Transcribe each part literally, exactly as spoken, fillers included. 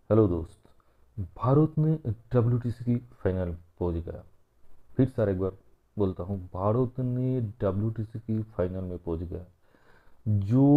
Hello दोस्त। भारत ने WTC की फाइनल पहुंच गया। फिर सारे एक बार बोलता हूँ, भारत ने डब्ल्यूटीसी की फाइनल में पहुंच गया, जो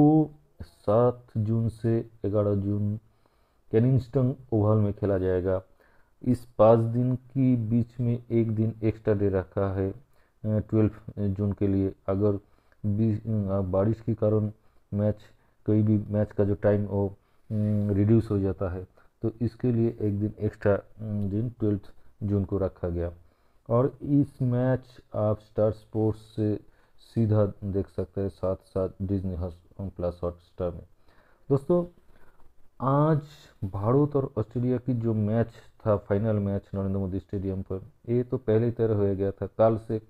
सात जून से ग्यारह जून केनिंगटन ओवल में खेला जाएगा। इस पाँच दिन की बीच में एक दिन एक्स्ट्रा दे रखा है ट्वेल्व जून के लिए। अगर बीस बारिश के कारण मैच कोई भी मैच का जो टाइम वो रिड्यूस हो जाता है, तो इसके लिए एक दिन एक्स्ट्रा दिन ट्वेल्थ जून को रखा गया। और इस मैच आप स्टार स्पोर्ट्स से सीधा देख सकते हैं, साथ साथ डिज्नी प्लस हॉटस्टार में। दोस्तों, आज भारत और ऑस्ट्रेलिया की जो मैच था, final match Narendra Modi stadium पर, ये तो पहले ही तय हो गया था, कल से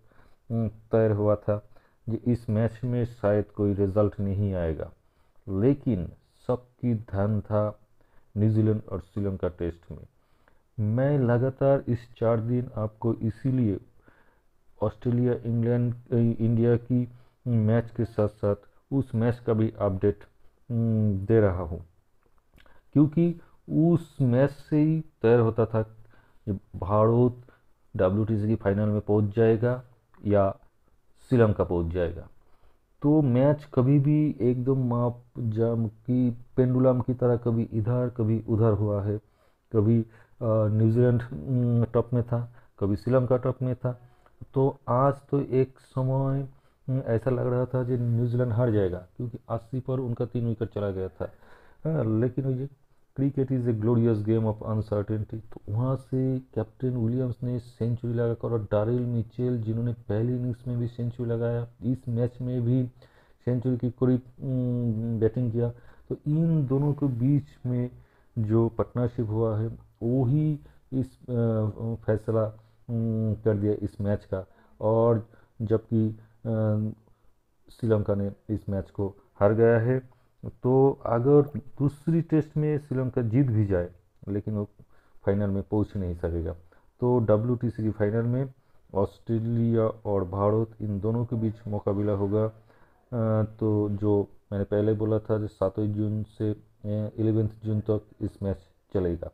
तय हुआ था कि इस मैच में शायद कोई रिजल्ट नहीं आएगा। लेकिन सबकी ध्यान था न्यूजीलैंड और श्रीलंका टेस्ट में। मैं लगातार इस चार दिन आपको इसीलिए ऑस्ट्रेलिया इंग्लैंड इंडिया की मैच के साथ साथ उस मैच का भी अपडेट दे रहा हूँ, क्योंकि उस मैच से ही तय होता था कि भारत डब्ल्यूटीसी की फाइनल में पहुंच जाएगा या श्रीलंका पहुंच जाएगा। तो मैच कभी भी एकदम माप जाम की पेंडुलम की तरह कभी इधर कभी उधर हुआ है। कभी न्यूजीलैंड टॉप में था, कभी श्रीलंका टॉप में था। तो आज तो एक समय ऐसा लग रहा था कि न्यूजीलैंड हार जाएगा, क्योंकि अस्सी पर उनका तीन विकेट चला गया था। हाँ, लेकिन ये cricket is a glorious game of uncertainty. तो वहाँ से कैप्टन विलियम्स ने सेंचुरी लगाकर, और डारिल मिचेल जिन्होंने पहली इनिंग्स में भी सेंचुरी लगाया, इस मैच में भी सेंचुरी की करीब बैटिंग किया। तो इन दोनों के बीच में जो पार्टनरशिप हुआ है, वो ही इस फैसला कर दिया इस मैच का। और जबकि श्रीलंका ने इस मैच को हार गया है, तो अगर दूसरी टेस्ट में श्रीलंका जीत भी जाए, लेकिन वो फाइनल में पहुंच नहीं सकेगा। तो डब्ल्यूटीसी की फाइनल में ऑस्ट्रेलिया और भारत, इन दोनों के बीच मुकाबला होगा। तो जो मैंने पहले बोला था, जो सातवें जून से इलेवेंथ जून तक इस मैच चलेगा।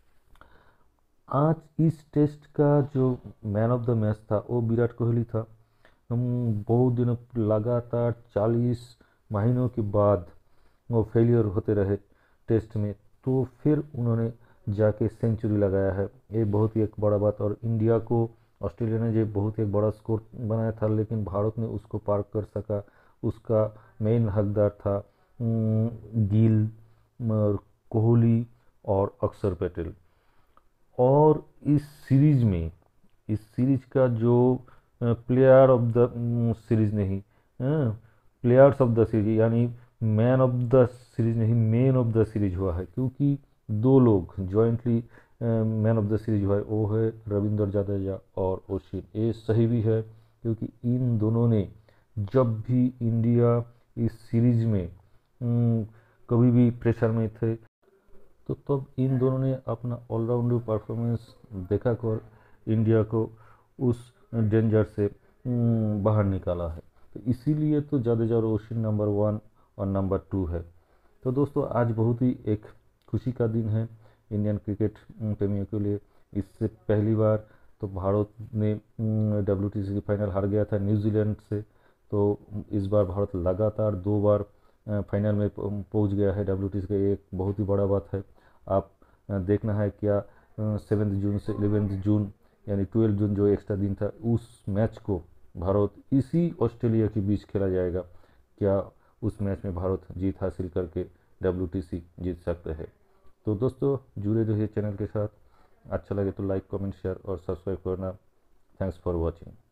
आज इस टेस्ट का जो मैन ऑफ द मैच था वो विराट कोहली था। हम बहुत दिनों लगातार चालीस महीनों के बाद वो फेलियर होते रहे टेस्ट में, तो फिर उन्होंने जाके सेंचुरी लगाया है। ये बहुत ही एक बड़ा बात। और इंडिया को ऑस्ट्रेलिया ने जो बहुत ही एक बड़ा स्कोर बनाया था, लेकिन भारत ने उसको पार कर सका। उसका मेन हकदार था गिल, कोहली और अक्षर पटेल। और इस सीरीज में, इस सीरीज का जो प्लेयर ऑफ द सीरीज नहीं, प्लेयर्स ऑफ द सीरीज यानी मैन ऑफ द सीरीज नहीं, मेन ऑफ द सीरीज हुआ है, क्योंकि दो लोग jointly man of the series हुआ है। वो है रविंद्र जडेजा और अश्विन। ये सही भी है, क्योंकि इन दोनों ने जब भी इंडिया इस सीरीज में कभी भी प्रेशर में थे, तो तब इन दोनों ने अपना ऑलराउंडर परफॉर्मेंस देखा कर इंडिया को उस डेंजर से बाहर निकाला है। तो इसीलिए तो जडेजा और अश्विन नंबर वन और नंबर टू है। तो दोस्तों, आज बहुत ही एक खुशी का दिन है इंडियन क्रिकेट प्रेमियों के लिए। इससे पहली बार तो भारत ने डब्ल्यूटीसी की फाइनल हार गया था न्यूजीलैंड से। तो इस बार भारत लगातार दो बार फाइनल में पहुंच गया है डब्ल्यूटीसी का। एक बहुत ही बड़ा बात है। आप देखना है क्या सेवेंथ जून से इलेवेंथ जून यानी ट्वेल्व जून जो एक्स्ट्रा दिन था, उस मैच को भारत इसी ऑस्ट्रेलिया के बीच खेला जाएगा। क्या उस मैच में भारत जीत हासिल करके डब्ल्यूटीसी जीत सकते हैं? तो दोस्तों, जुड़े रहिए चैनल के साथ। अच्छा लगे तो लाइक, कमेंट, शेयर और सब्सक्राइब करना। Thanks for watching.